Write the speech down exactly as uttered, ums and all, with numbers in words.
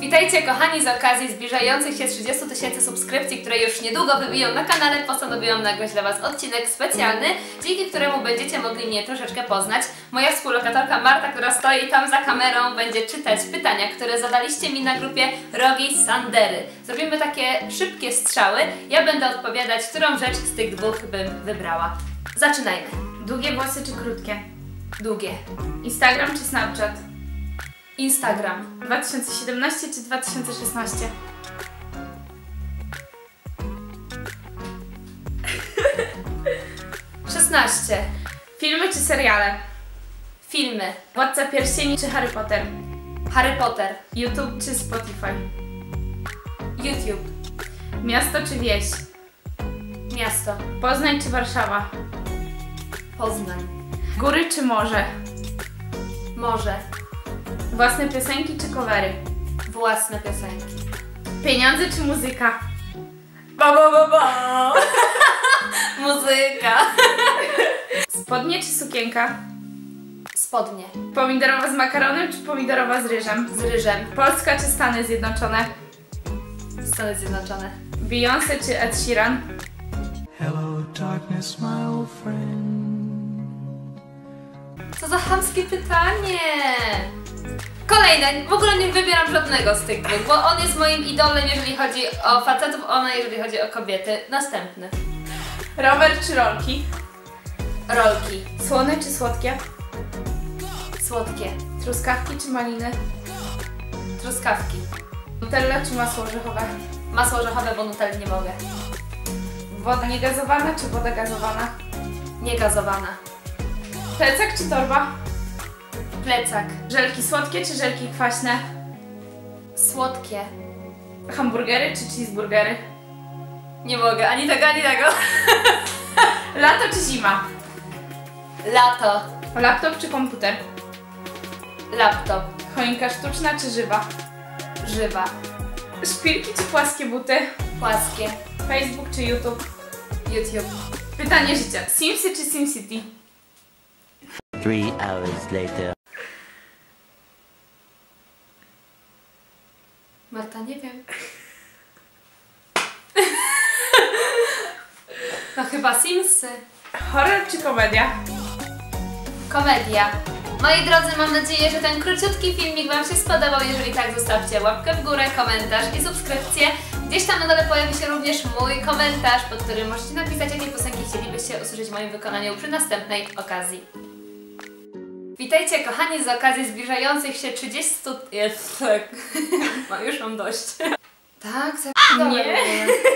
Witajcie kochani, z okazji zbliżających się trzydziestu tysięcy subskrypcji, które już niedługo wybiją na kanale, postanowiłam nagrać dla Was odcinek specjalny, dzięki któremu będziecie mogli mnie troszeczkę poznać. Moja współlokatorka Marta, która stoi tam za kamerą, będzie czytać pytania, które zadaliście mi na grupie Rogi Sandery. Zrobimy takie szybkie strzały, ja będę odpowiadać, którą rzecz z tych dwóch bym wybrała. Zaczynajmy. Długie włosy czy krótkie? Długie. Instagram czy Snapchat? Instagram. dwa tysiące siedemnaście czy dwa tysiące szesnaście? szesnaście. Filmy czy seriale? Filmy. Władca Pierścieni czy Harry Potter? Harry Potter. YouTube czy Spotify? YouTube. Miasto czy wieś? Miasto. Poznań czy Warszawa? Poznań. Góry czy morze? Morze. Własne piosenki czy covery? Własne piosenki. Pieniądze czy muzyka? Ba ba ba ba. Muzyka. Spodnie czy sukienka? Spodnie. Pomidorowa z makaronem czy pomidorowa z ryżem? Z ryżem. Polska czy Stany Zjednoczone? Stany Zjednoczone. Beyoncé czy Ed Sheeran? Hello darkness, my old friend. Co za chamskie pytanie! Kolejne. W ogóle nie wybieram żadnego z tych dwóch, bo on jest moim idolem, jeżeli chodzi o facetów, ona jeżeli chodzi o kobiety. Następny. Rower czy rolki? Rolki. Słone czy słodkie? Słodkie. Truskawki czy maliny? Truskawki. Nutella czy masło orzechowe? Masło orzechowe, bo nutelli nie mogę. Woda niegazowana czy woda gazowana? Niegazowana. Plecak czy torba? Plecak. Żelki słodkie czy żelki kwaśne? Słodkie. Hamburgery czy cheeseburgery? Nie mogę, ani tego, ani tego. Lato czy zima? Lato. Laptop czy komputer? Laptop. Choinka sztuczna czy żywa? Żywa. Szpilki czy płaskie buty? Płaskie. Facebook czy YouTube? YouTube. Pytanie życia. Simsy czy SimCity? Three hours later. Marta, nie wiem. No chyba Simsy. Horror czy komedia? Komedia. Moi drodzy, mam nadzieję, że ten króciutki filmik Wam się spodobał. Jeżeli tak, zostawcie łapkę w górę, komentarz i subskrypcję. Gdzieś tam na dole pojawi się również mój komentarz, pod którym możecie napisać, jakie piosenki chcielibyście usłyszeć w moim wykonaniu przy następnej okazji. Witajcie kochani, z okazji zbliżających się trzydziestu... Jest, tak. Już mam dość. Tak? Co ja Nie.